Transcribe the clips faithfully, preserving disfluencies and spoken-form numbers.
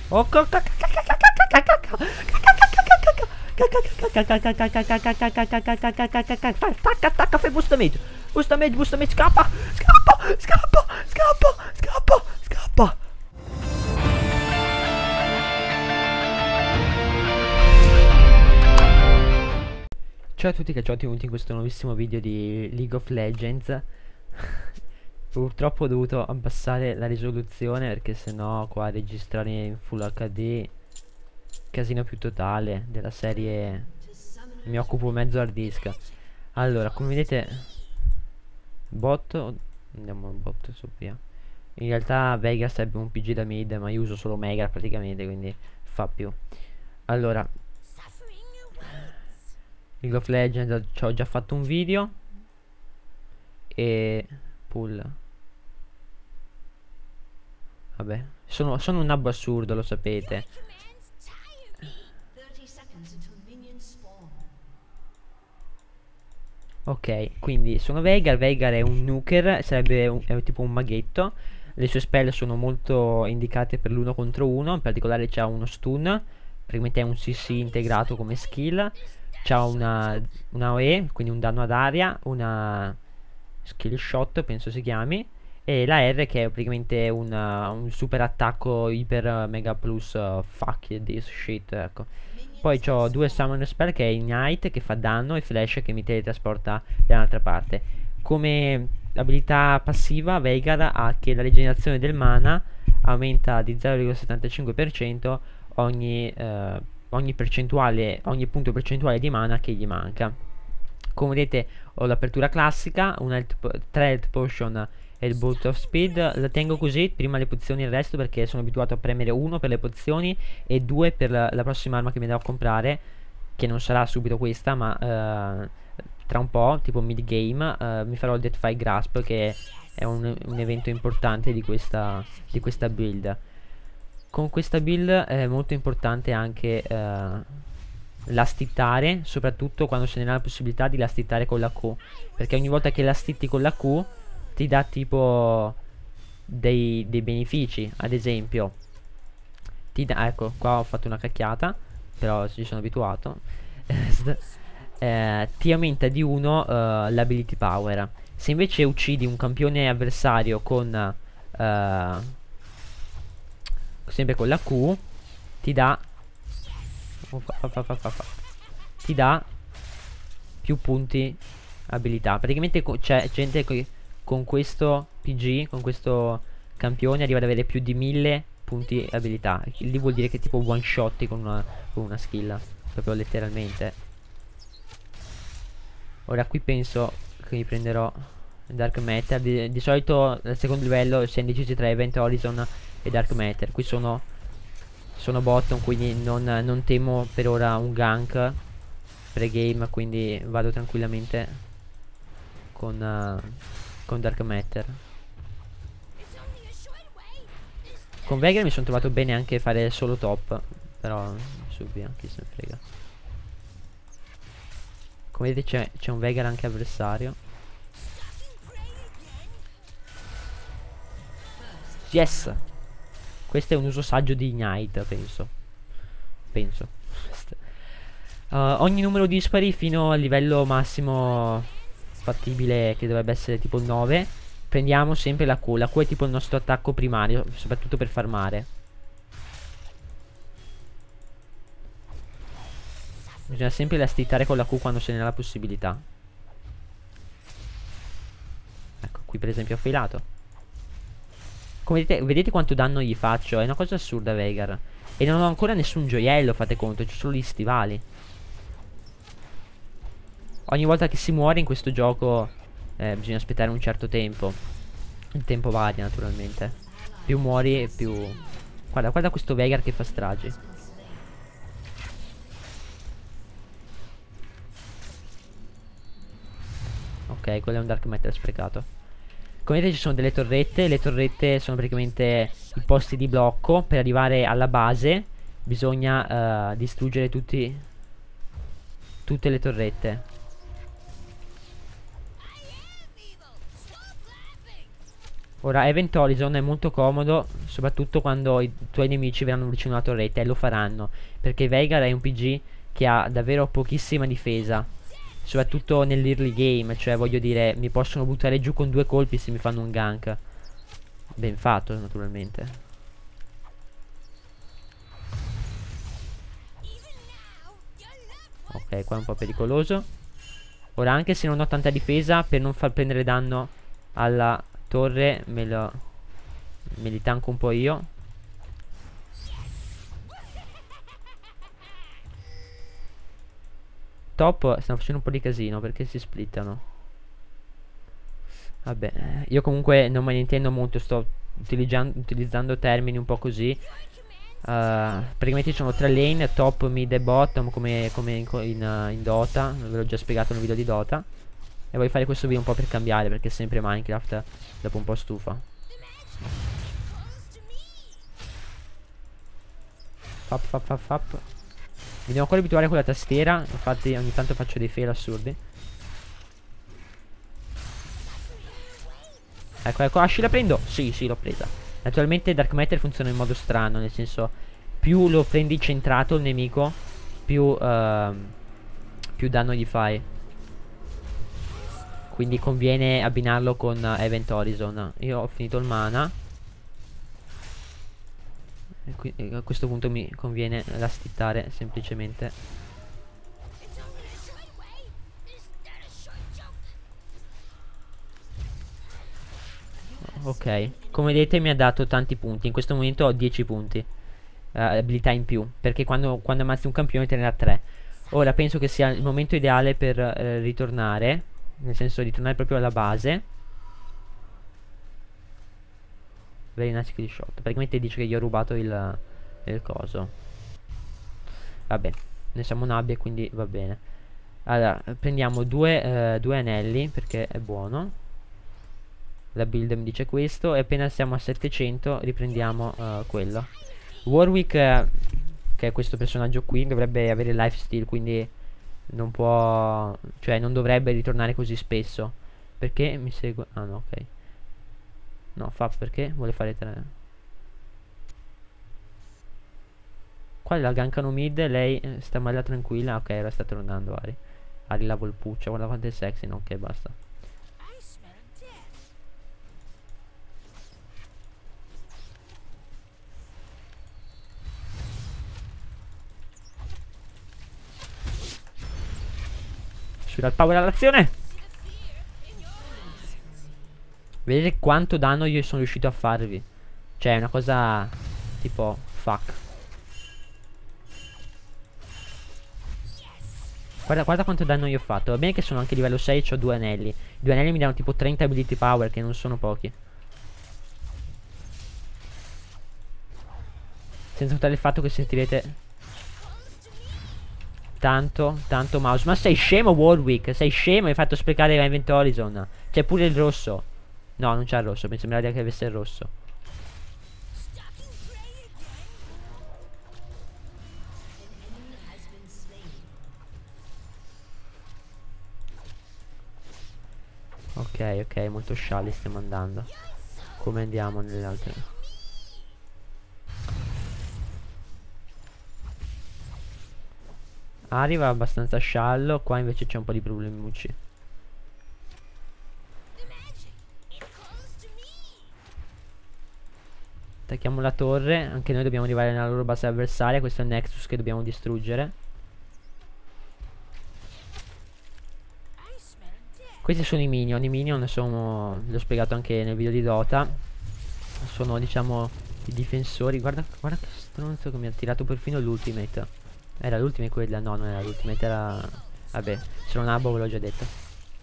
Oh, Attacca, attacca, fai boost damage. Boost damage, boost damage, scappa. Scappa, scappa, scappa, scappa, scappa. Ciao a tutti che ci venuti in questo nuovissimo video di League of Legends. Purtroppo ho dovuto abbassare la risoluzione perché sennò qua registrare in Full H D casino più totale della serie, mi occupo mezzo hard disk. Allora, come vedete, bot, andiamo al bot su via. In realtà Veigar sarebbe un P G da mid, ma io uso solo Mega praticamente, quindi fa più. Allora, League of Legends ci ho già fatto un video. E pull, vabbè, sono, sono un nabbo assurdo, lo sapete. Ok, quindi sono Veigar. Veigar è un nuker, sarebbe un, è tipo un maghetto. Le sue spell sono molto indicate per l'uno contro uno. In particolare c'ha uno stun, praticamente è un C C integrato come skill. C'ha una, una O E, quindi un danno ad aria, una skill shot penso si chiami, e la R che è praticamente una, un super attacco iper mega plus uh, fuck this shit, ecco. Poi ho due summon spell che è Ignite che fa danno e Flash che mi teletrasporta da un'altra parte. Come abilità passiva Veigar ha che la rigenerazione del mana aumenta di zero virgola settantacinque per cento ogni, eh, ogni percentuale, ogni punto percentuale di mana che gli manca. Come vedete ho l'apertura classica, una health tre health potion e il bolt of speed. La tengo così, prima le pozioni e il resto, perché sono abituato a premere uno per le pozioni e due per la, la prossima arma che mi devo comprare, che non sarà subito questa, ma eh, tra un po', tipo mid game, eh, mi farò il Deathfire Grasp, che è un, un evento importante di questa, di questa build. Con questa build è molto importante anche eh, l'astittare, soprattutto quando se ne ha la possibilità di l'astittare con la Q, perché ogni volta che l'astitti con la Q ti dà tipo dei, dei benefici. Ad esempio ti dà, ecco qua ho fatto una cacchiata, però ci sono abituato. eh, ti aumenta di uno uh, l'ability power. Se invece uccidi un campione avversario con uh, sempre con la Q, ti dà oh, fa, fa, fa, fa, ti dà più punti abilità. Praticamente c'è gente che con questo P G, con questo campione, arriva ad avere più di mille punti abilità. Lì vuol dire che tipo one shotti con una, con una skill, proprio letteralmente. Ora qui penso che mi prenderò Dark Matter. Di, di solito al secondo livello si è indecisi tra Event Horizon e Dark Matter. Qui sono sono bottom, quindi non, non temo per ora un gank pre-game, quindi vado tranquillamente con, uh, con Dark Matter. Con Veigar mi sono trovato bene anche fare solo top, però su via, chi se ne frega. Come vedete c'è un Veigar anche avversario. Yes! Questo è un uso saggio di Ignite, penso. Penso. uh, Ogni numero dispari fino al livello massimo fattibile, che dovrebbe essere tipo nove, prendiamo sempre la Q. La Q è tipo il nostro attacco primario, soprattutto per farmare. Bisogna sempre l'astittare con la Q quando se ne ha la possibilità. Ecco, qui per esempio ho failato. Come vedete, vedete quanto danno gli faccio? È una cosa assurda Veigar. E non ho ancora nessun gioiello, fate conto, c'ho solo gli stivali. Ogni volta che si muore in questo gioco eh, bisogna aspettare un certo tempo. Il tempo varia naturalmente. Più muori più... Guarda, guarda questo Veigar che fa stragi. Ok, quello è un Dark Matter sprecato. Come vedete ci sono delle torrette. Le torrette sono praticamente i posti di blocco. Per arrivare alla base bisogna uh, distruggere tutti tutte le torrette. Ora Event Horizon è molto comodo, soprattutto quando i tuoi nemici verranno vicino alla torretta, e lo faranno, perché Veigar è un P G che ha davvero pochissima difesa, soprattutto nell'early game, cioè voglio dire, mi possono buttare giù con due colpi se mi fanno un gank. Ben fatto, naturalmente. Ok, qua è un po' pericoloso. Ora, anche se non ho tanta difesa, per non far prendere danno alla torre, me lo me li tanco un po' io. Top stanno facendo un po' di casino perché si splittano. Vabbè, io comunque non me ne intendo molto, sto utilizzando, utilizzando termini un po' così. Uh, praticamente ci sono tre lane, top, mid e bottom, come, come in, in, uh, in Dota. Ve l'ho già spiegato nel video di Dota. E voglio fare questo video un po' per cambiare, perché sempre Minecraft dopo un po' stufa. Fap fap fap fap. Mi devo ancora abituare con la tastiera, infatti ogni tanto faccio dei fail assurdi. Ecco, ecco, Ashi la prendo? Sì, sì, l'ho presa. Naturalmente Dark Matter funziona in modo strano, nel senso, più lo prendi centrato il nemico, più, uh, più danno gli fai. Quindi conviene abbinarlo con uh, Event Horizon. Io ho finito il mana. E qui, e a questo punto mi conviene lastittare semplicemente. Ok, come vedete mi ha dato tanti punti. In questo momento ho dieci punti, uh, abilità in più, perché quando, quando ammazzi un campione te ne ha tre. Ora penso che sia il momento ideale per uh, ritornare, nel senso ritornare proprio alla base. Very nice kill shot. Praticamente dice che gli ho rubato il, il coso. Vabbè, ne siamo nabbia, quindi va bene. Allora, prendiamo due, uh, due anelli, perché è buono. La build mi dice questo. E appena siamo a settecento riprendiamo uh, quello. Warwick, uh, che è questo personaggio qui, dovrebbe avere lifesteal, quindi non può, cioè non dovrebbe ritornare così spesso. Perché mi segue? Ah no, ok. No, fa perché vuole fare tre. Qua la gankano mid. Lei eh, sta male tranquilla. Ok, ora sta tornando Ari. Ari la volpuccia. Guarda quanto è sexy. No, ok, basta. Sulla power all'azione. Vedete quanto danno io sono riuscito a farvi. Cioè è una cosa tipo fuck. Guarda, guarda quanto danno io ho fatto. Va bene che sono anche livello sei e ho due anelli. I due anelli mi danno tipo trenta ability power, che non sono pochi. Senza contare il fatto che sentirete tanto, tanto mouse. Ma sei scemo Warwick? Sei scemo, hai fatto sprecare Event Horizon. C'è pure il rosso. No, non c'è il rosso, mi sembrava che avesse il rosso. Ok, ok, molto scialli stiamo andando. Come andiamo nelle altre? Arriva abbastanza sciallo. Qua invece c'è un po' di problemucci. Attacchiamo la torre. Anche noi dobbiamo arrivare nella loro base avversaria. Questo è il Nexus che dobbiamo distruggere. Questi sono i minion. I minion sono, l'ho spiegato anche nel video di Dota, sono diciamo i difensori. Guarda, guarda che stronzo che mi ha tirato perfino l'ultimate. Era l'ultimate quella? No, non era l'ultimate, era... Vabbè, se non Abo ve l'ho già detto.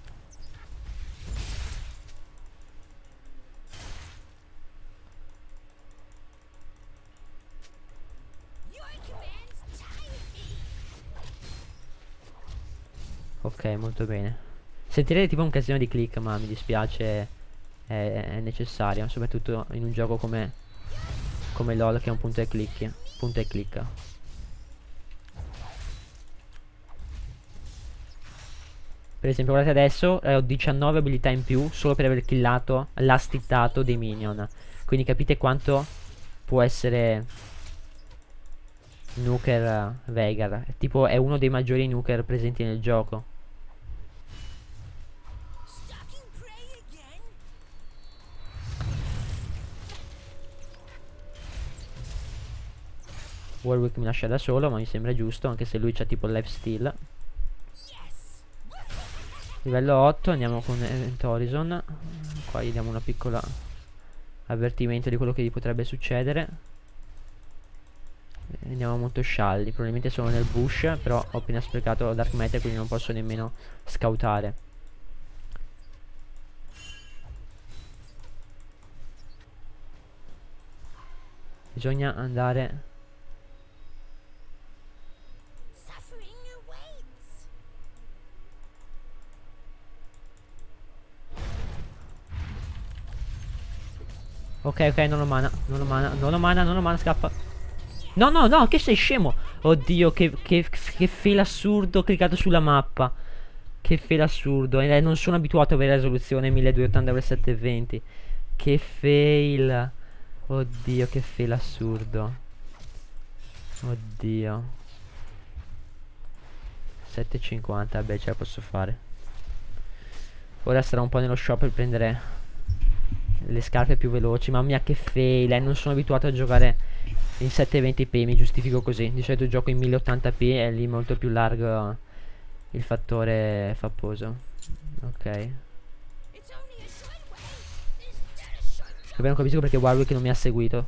Ok, molto bene. Sentirete tipo un casino di click, ma mi dispiace, è, è necessario, soprattutto in un gioco come come LOL, che è un punto e click. Punto e clicca. Per esempio, guardate adesso, eh, ho diciannove abilità in più solo per aver killato l'astittato dei minion. Quindi capite quanto può essere Nuker eh, Veigar. Tipo, è uno dei maggiori Nuker presenti nel gioco. Warwick mi lascia da solo, ma mi sembra giusto, anche se lui c'ha tipo il lifesteal. Livello otto, andiamo con Event Horizon. Qua gli diamo una piccola avvertimento di quello che gli potrebbe succedere. Andiamo molto scialli, probabilmente sono nel bush, però ho appena sprecato Dark Matter, quindi non posso nemmeno scoutare. Bisogna andare. Ok, ok, non ho mana, non ho mana, non ho mana, non ho mana, scappa. No, no, no, che sei scemo? Oddio, che, che, che fail assurdo, ho cliccato sulla mappa. Che fail assurdo, e eh, non sono abituato a avere risoluzione milleduecentottanta per settecentoventi. Che fail. Oddio, che fail assurdo. Oddio. settecentocinquanta, vabbè, ce la posso fare. Ora sarò un po' nello shop per prendere le scarpe più veloci. Mamma mia che fail, eh, non sono abituato a giocare in settecentoventi p, mi giustifico così. Di solito gioco in mille ottanta p e lì molto più largo il fattore fapposo. Ok. Vabbè, non capisco perché Warwick non mi ha seguito.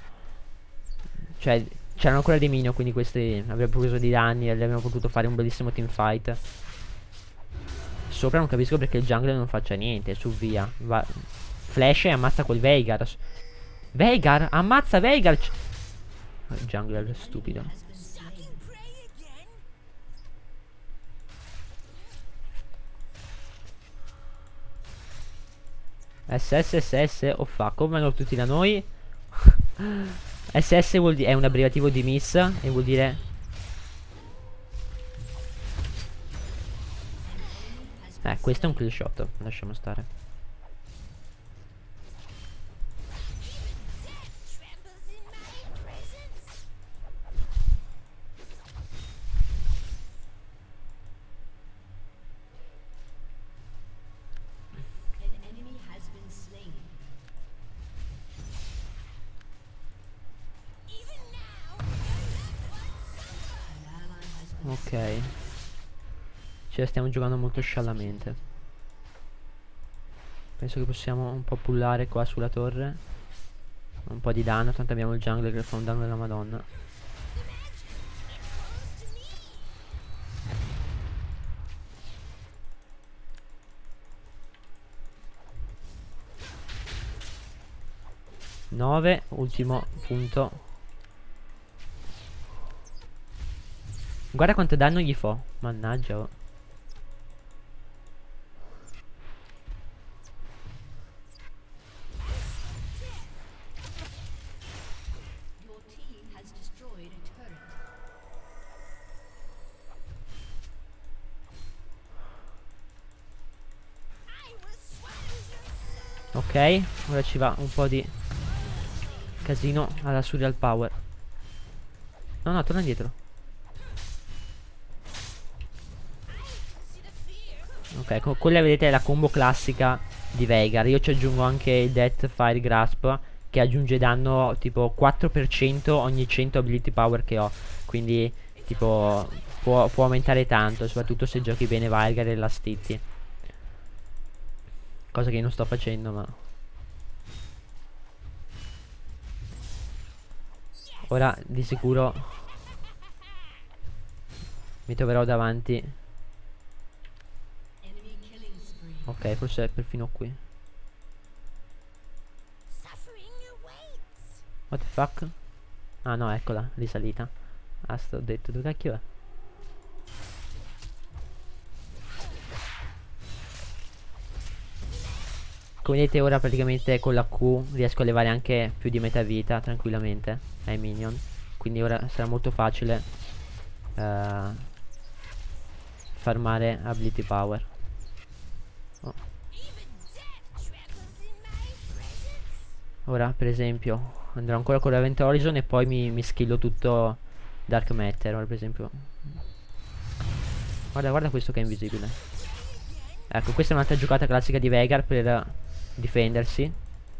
Cioè, c'erano ancora dei minion, quindi questi avrebbero preso di danni e avremmo potuto fare un bellissimo teamfight. Sopra non capisco perché il jungler non faccia niente, su via. Va. Flash e ammazza quel Veigar. Veigar? Ammazza Veigar! Oh, il jungler è stupido. S S S S. Oh fuck, come vanno tutti da noi? S S vuol dire, è un abbreviativo di miss e vuol dire eh, questo è un kill shot, lasciamo stare. Ok. Ce la stiamo giocando molto sciallamente. Penso che possiamo un po' pullare qua sulla torre. Un po' di danno, tanto abbiamo il jungler che fa un danno della madonna. nove, ultimo punto. Guarda quanto danno gli fa. Mannaggia, oh. Ok, ora ci va un po' di casino alla Surreal Power. No, no, torna indietro. Ok, co quella vedete è la combo classica di Veigar. Io ci aggiungo anche il Death Fire Grasp, che aggiunge danno tipo quattro per cento ogni cento ability power che ho. Quindi tipo può, può aumentare tanto, soprattutto se giochi bene Veigar e la Stitti. Cosa che io non sto facendo, ma ora di sicuro mi troverò davanti. Ok, forse è perfino qui. What the fuck? Ah no, eccola, risalita. Ah, sto detto, dove cacchio è? Come vedete ora praticamente con la Q riesco a levare anche più di metà vita tranquillamente ai minion. Quindi ora sarà molto facile uh, farmare ability power. Ora per esempio andrò ancora con l'Event Horizon e poi mi, mi skillo tutto Dark Matter. Ora per esempio, guarda guarda questo che è invisibile. Ecco, questa è un'altra giocata classica di Veigar per difendersi.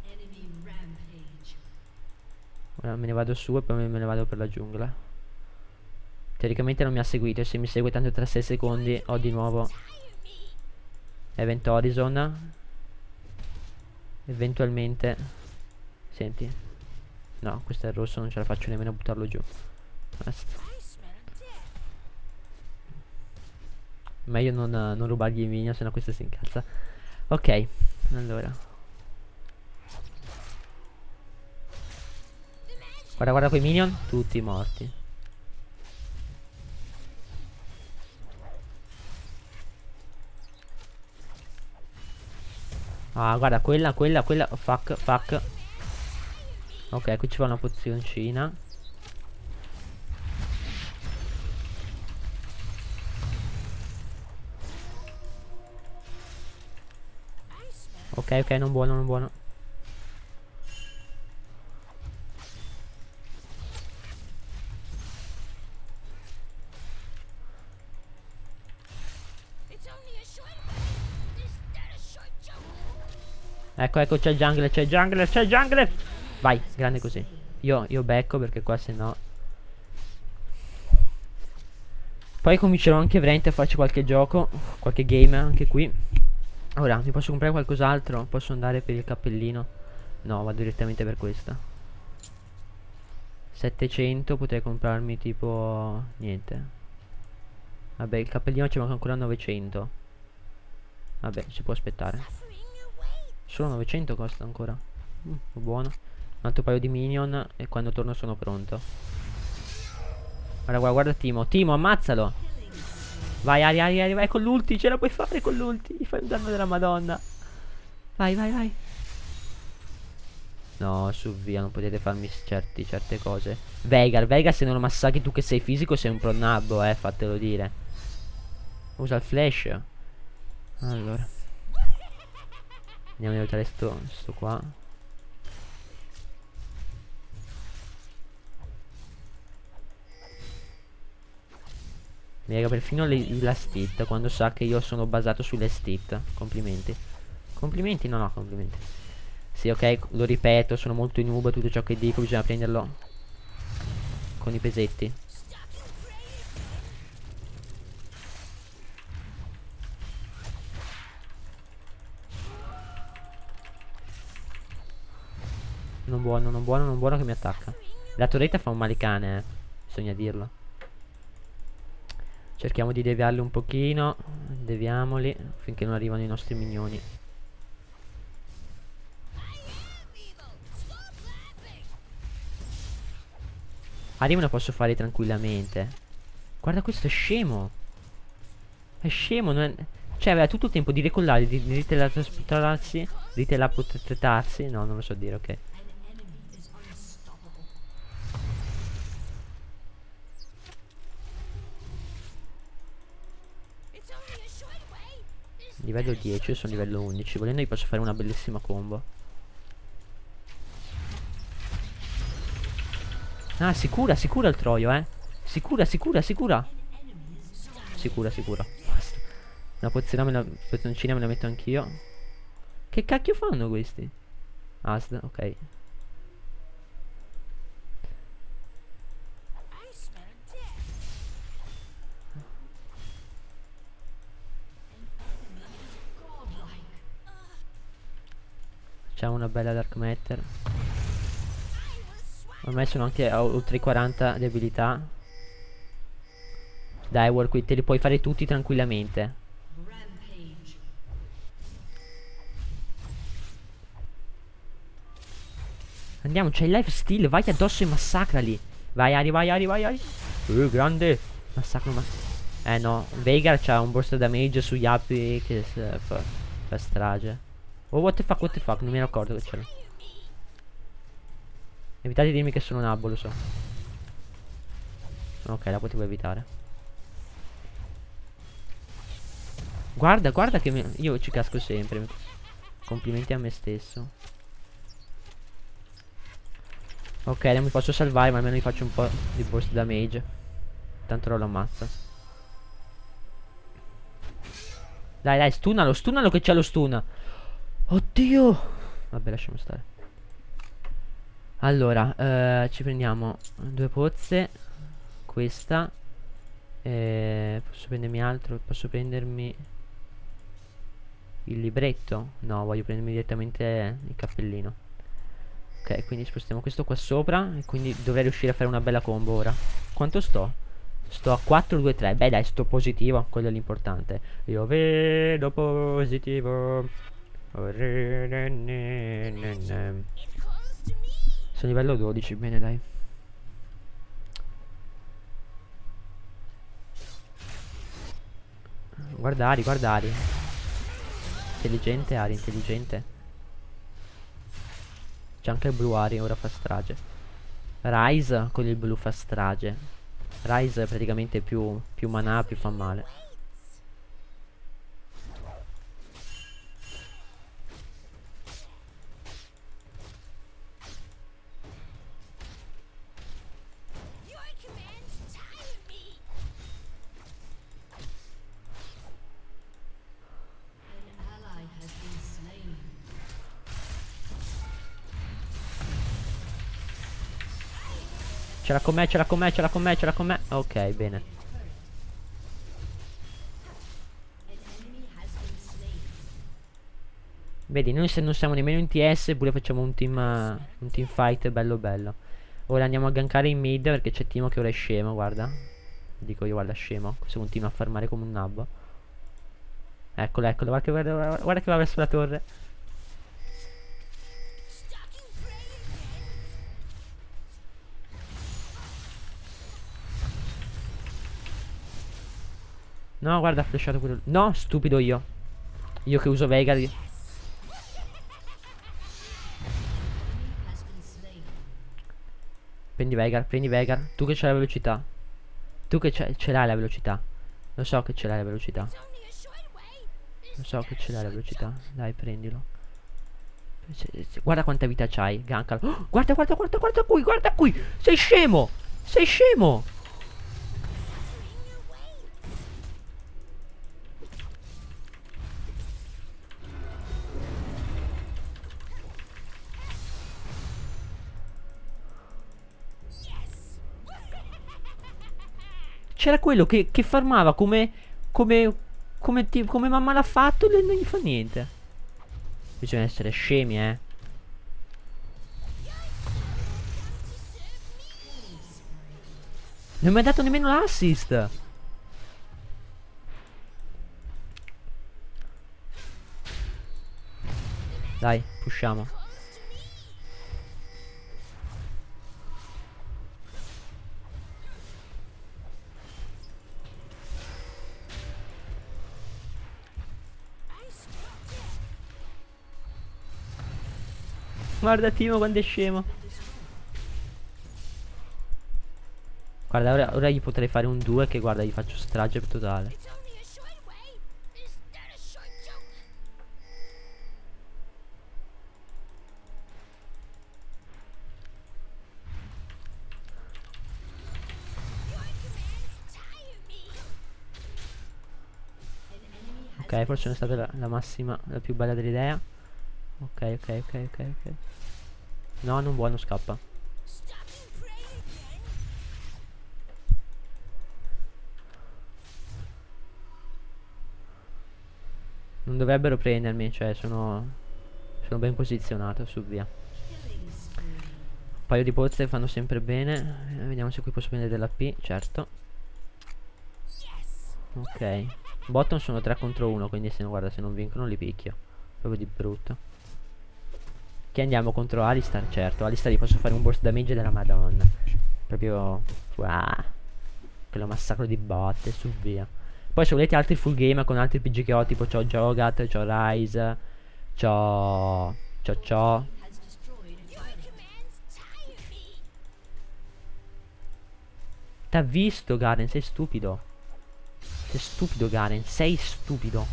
Ora me ne vado su e poi me ne vado per la giungla. Teoricamente non mi ha seguito, e se mi segue tanto tra sei secondi ho di nuovo Event Horizon. Eventualmente, senti, no, questo è il rosso, non ce la faccio nemmeno a buttarlo giù. Basta. Meglio non, non rubargli i minion, sennò questo si incazza. Ok, allora guarda guarda quei minion, tutti morti. Ah, guarda, quella, quella, quella. Fuck, fuck. Ok, qui ci va una pozioncina. Ok, ok, non buono, non buono. Ecco, ecco, c'è il jungler, c'è il jungler, c'è il jungler. Vai, grande così. Io, io becco perché qua se no. Poi comincerò anche veramente a farci qualche gioco, qualche game anche qui. Ora, mi posso comprare qualcos'altro? Posso andare per il cappellino? No, vado direttamente per questa. settecento, potrei comprarmi tipo niente. Vabbè, il cappellino ci manca ancora novecento. Vabbè, si può aspettare. Solo novecento costa ancora. Mm, buono. Un altro paio di minion e quando torno sono pronto. Guarda, guarda, guarda Timo. Timo, ammazzalo. Vai, Ari, Ari, Ari, vai con l'ulti. Ce la puoi fare con l'ulti. Gli fai un danno della Madonna. Vai, vai, vai. No, su via, non potete farmi certi, certe cose. Veigar, Veigar, se non lo massacri tu che sei fisico sei un pronabbo, eh, fatelo dire. Usa il flash. Allora andiamo a aiutare sto, sto qua. Mi lega perfino le, la stit quando sa che io sono basato sulle stit. Complimenti. Complimenti? No, no, complimenti. Sì, ok, lo ripeto, sono molto in noob, tutto ciò che dico bisogna prenderlo con i pesetti. Non buono, non buono, non buono che mi attacca. La torretta fa un male cane, eh. Bisogna dirlo. Cerchiamo di deviarli un pochino. Deviamoli finché non arrivano i nostri minioni. Arim lo posso fare tranquillamente. Guarda questo è scemo. È scemo, non è... Cioè aveva tutto il tempo di recollare, di, di teletrasportarsi, di teleportarsi. No, non lo so dire, ok. Livello dieci, io sono livello undici. Volendo io posso fare una bellissima combo. Ah, sicura, sicura il Troio, eh. Sicura, sicura, sicura. Sicura, sicura. Basta. Una pozione, me la, pozioncina me la metto anch'io. Che cacchio fanno questi? Asd, ok. Facciamo una bella Dark Matter. Ormai sono anche a oltre i quaranta di abilità. Dai, Warwick, te li puoi fare tutti tranquillamente. Andiamo, c'è il life steal, vai addosso e massacrali. Vai, Ari, vai, Ari, vai, Ari. Uh, grande. Massacro, ma... Eh no, Veigar c'ha un burst damage sugli api che fa, fa strage. Oh, what the fuck, what the fuck, non mi ero accorto che c'era. Evitate di dirmi che sono un abbo, lo so. Ok, la potevo evitare. Guarda, guarda che mi... io ci casco sempre. Complimenti a me stesso. Ok, non mi posso salvare, ma almeno gli faccio un po' di burst damage. Tanto non lo ammazza. Dai, dai, stunalo, stunalo che c'è lo stun. Oddio. Vabbè, lasciamo stare. Allora, eh, ci prendiamo due pozze. Questa. Eh, posso prendermi altro? Posso prendermi il libretto? No, voglio prendermi direttamente il cappellino. Ok, quindi spostiamo questo qua sopra. E quindi dovrei riuscire a fare una bella combo ora. Quanto sto? Sto a quattro due tre. Beh dai, sto positivo. Quello è l'importante. Io vedo positivo. Sono livello dodici. Bene dai. Guardari, guardari. Intelligente, Ari, intelligente. C'è anche il blu Ari, ora fa strage. Rise con il blu fa strage. Rise è praticamente più, più mana, più fa male. Ce l'ha con me, ce l'ha con me, ce l'ha con me, ce l'ha con me. Ok, bene. Vedi, noi se non siamo nemmeno in T S, eppure facciamo un team, uh, un team fight bello bello. Ora andiamo a gankare in mid perché c'è Timo che ora è scemo, guarda. Dico io, guarda, scemo. Questo continua a farmare come un nabbo. Eccolo, eccolo, guarda che, guarda, guarda che va verso la torre. No, guarda, ha flashato quello. No, stupido io. Io che uso Veigar. Prendi Veigar, prendi Veigar. Tu che c'hai la velocità. Tu che ce l'hai la velocità. Lo so che ce l'hai la velocità. Lo so che ce l'hai la velocità. Dai, prendilo. Guarda quanta vita c'hai. Gankalo. Oh, guarda, guarda, guarda, guarda qui, guarda qui. Sei scemo. Sei scemo. C'era quello che, che farmava come Come Come, ti, come mamma l'ha fatto e non gli fa niente. Bisogna essere scemi, eh. Non mi ha dato nemmeno l'assist. Dai, pushiamo. Guarda Timo quando è scemo. Guarda, ora, ora gli potrei fare un due che guarda, gli faccio strage totale. Ok, forse non è stata la, la massima, la più bella dell'idea. Ok, ok, ok, ok, ok. No, non buono, scappa. Non dovrebbero prendermi, cioè sono Sono ben posizionato, su via. Un paio di pozze fanno sempre bene. eh, Vediamo se qui posso prendere della P, certo. Ok. Bottom sono tre contro uno, quindi se, guarda, se non vincono li picchio. Proprio di brutto. Che andiamo contro Alistar, certo. Alistar gli posso fare un burst damage della Madonna. Proprio wow. Quello massacro di botte, su via. Poi se volete altri full game con altri P G che ho, tipo c'ho Jogat, c'ho Rise, c'ho c'ho c'ho T'ha visto Garen, sei stupido. Sei stupido Garen, sei stupido.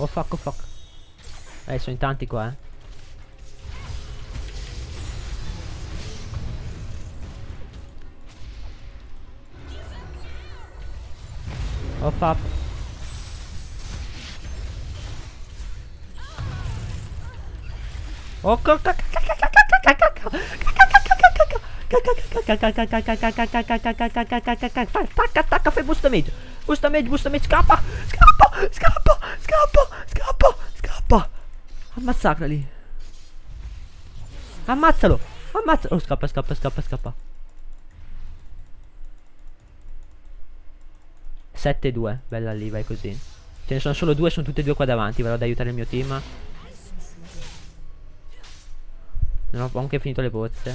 Oh fuck, oh fuck. Eh, sono in tanti qua, eh. Oh fuck. Oh cacca. Attacca, attacca, fai boost damage. Boost damage, boost damage, scappa. Scappa, scappa, scappa, scappa, scappa. Ammazzacrali. Ammazzalo. Ammazzalo. Oh, scappa, scappa, scappa, scappa. sette due, bella lì, vai così. Ce ne sono solo due, sono tutte e due qua davanti. Vado ad aiutare il mio team. Non ho anche finito le pozze.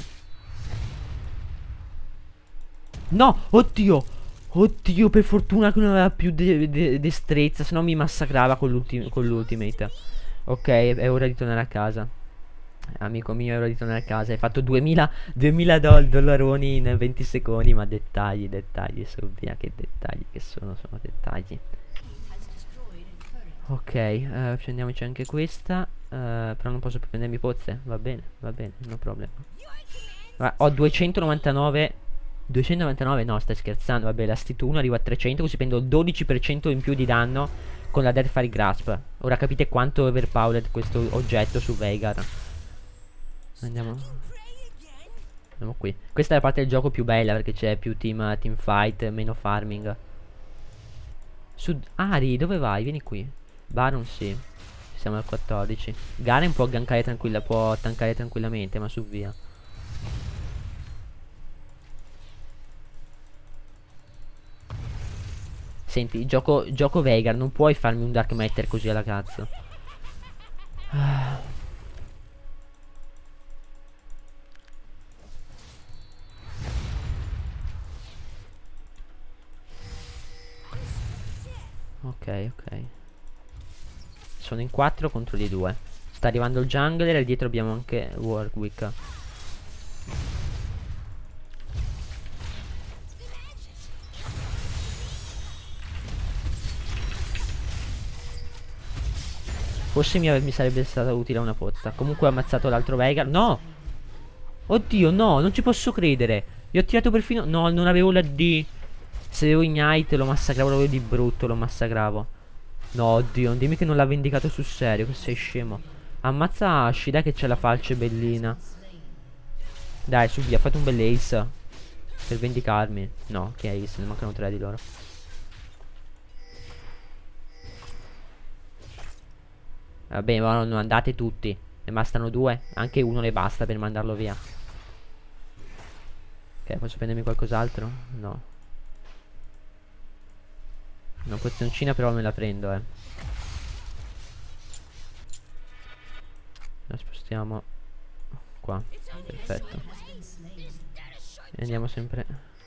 No, oddio. Oddio, per fortuna che non aveva più de de destrezza, se no mi massacrava con l'ultimate. Ok, è ora di tornare a casa. Amico mio, è ora di tornare a casa. Hai fatto duemila, duemila doll dollaroni in venti secondi. Ma dettagli, dettagli, su via, che dettagli che sono, sono dettagli. Ok, uh, prendiamoci anche questa. Uh, però non posso più prendermi pozze. Va bene, va bene, no problema. Ma ho duecentonovantanove. duecentonovantanove, no, stai scherzando. Vabbè, la Stit uno arriva a trecento, così prendo il dodici per cento in più di danno con la Deathfire Grasp. Ora capite quanto è overpowered questo oggetto su Veigar. Andiamo. Andiamo qui. Questa è la parte del gioco più bella, perché c'è più team, team fight, meno farming. Su Ari, dove vai? Vieni qui. Baron sì. Siamo al quattordici. Garen può gankare tranquilla, può tankare tranquillamente, ma su via. Senti, gioco, gioco Veigar, non puoi farmi un Dark Matter così alla cazzo. Ah. Ok, ok. Sono in quattro contro di due. Sta arrivando il jungler e dietro abbiamo anche Warwick. Forse mi, mi sarebbe stata utile una pozza. Comunque ho ammazzato l'altro Veigar. No! Oddio, no, non ci posso credere. Gli ho tirato perfino... No, non avevo la D. Se avevo Ignite lo massacravo, l'avevo di brutto, lo massacravo. No, oddio, non dimmi che non l'ha vendicato sul serio, che sei scemo. Ammazza Asci, dai che c'è la falce bellina. Dai, su via, fate un bel ace per vendicarmi. No, che ace, ne mancano tre di loro. Vabbè, ma non andate tutti. Ne bastano due. Anche uno ne basta per mandarlo via. Ok, posso prendermi qualcos'altro? No. Una pozioncina però me la prendo, eh. La spostiamo qua. Perfetto. E andiamo sempre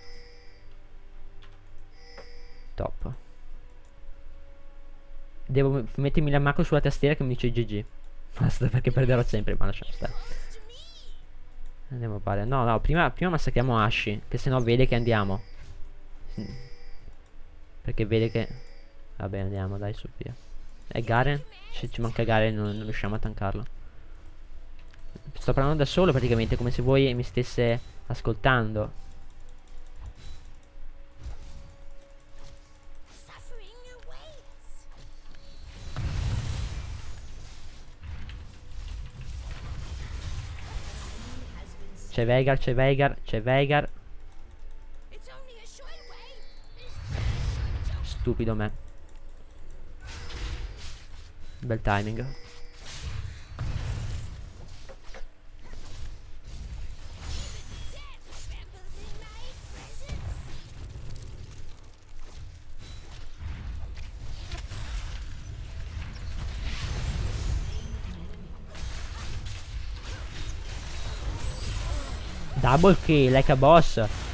top. Devo mettermi la macro sulla tastiera che mi dice G G. Basta, perché perderò sempre, ma lasciamo stare. Andiamo a fare. No, no, prima, prima massacriamo Asci, che sennò vede che andiamo. Perché vede che... Vabbè, andiamo, dai, su via. E Garen? Se ci manca Garen non, non riusciamo a tankarlo. Sto parlando da solo praticamente, come se voi mi stesse ascoltando. C'è Veigar, c'è Veigar, c'è Veigar. Stupido me. Bel timing. Double kill, like a boss.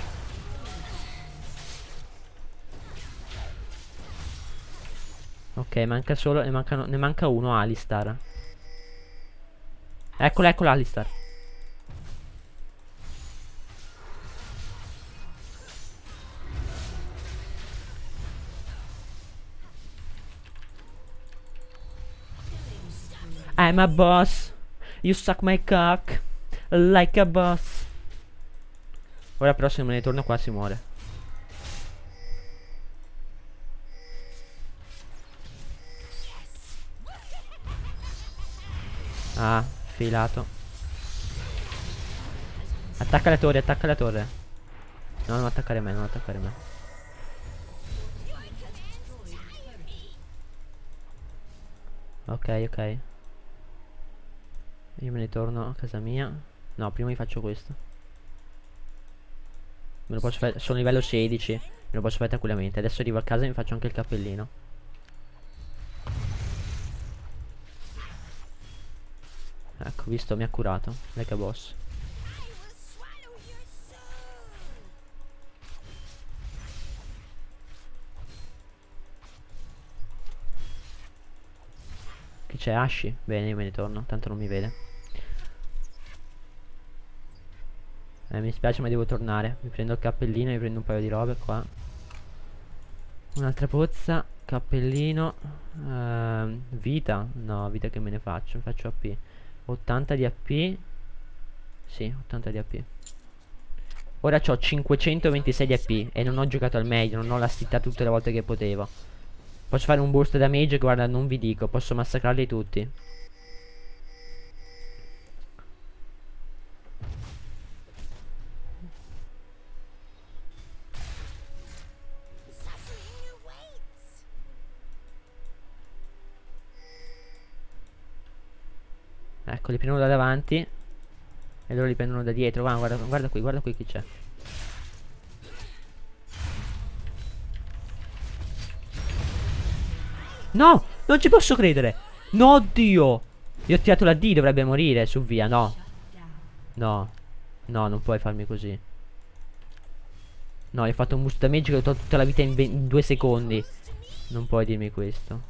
Ok, manca solo, ne, mancano, ne manca uno, Alistar. Eccolo, eccolo Alistar. I'm a boss. You suck my cock like a boss. Ora però se me ne torno qua si muore. Ah, filato. Attacca la torre, attacca la torre. No, non attaccare me, non attaccare me. Ok, ok. Io me ne torno a casa mia. No, prima mi faccio questo. Me lo posso fare, sono livello sedici. Me lo posso fare tranquillamente. Adesso arrivo a casa e mi faccio anche il cappellino. Ecco, visto, mi ha curato. Like a boss. Chi c'è? Ashi? Bene, io me ne torno, tanto non mi vede. Eh, mi spiace ma devo tornare. Mi prendo il cappellino, mi prendo un paio di robe qua. Un'altra pozza. Cappellino. ehm, Vita. No, vita che me ne faccio? Mi faccio A P. ottanta di A P. Sì, ottanta di A P. Ora ho cinquecentoventisei di A P e non ho giocato al meglio, non ho la stitta tutte le volte che potevo. Posso fare un burst damage che guarda non vi dico, posso massacrarli tutti. Ecco, li prendono da davanti e loro li prendono da dietro. Va, guarda, guarda qui, guarda qui chi c'è. No, non ci posso credere. No, oddio. Gli ho tirato la D, dovrebbe morire. Su, via, no. No, no, non puoi farmi così. No, gli ho fatto un boost damage che ho tolto tutta la vita in, in due secondi. Non puoi dirmi questo.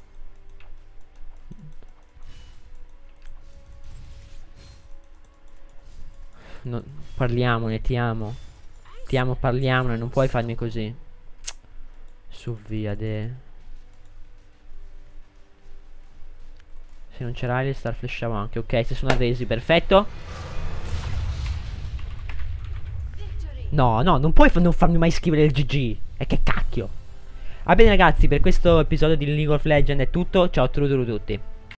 No, parliamone, ti amo. Ti amo, parliamone, non puoi farmi così. Su, via, de. Se non c'era Alistar flashavo anche. Ok, si sono arresi, perfetto. No, no, non puoi non farmi mai scrivere il G G. E che cacchio. Va bene ragazzi, per questo episodio di League of Legends è tutto. Ciao a tutti.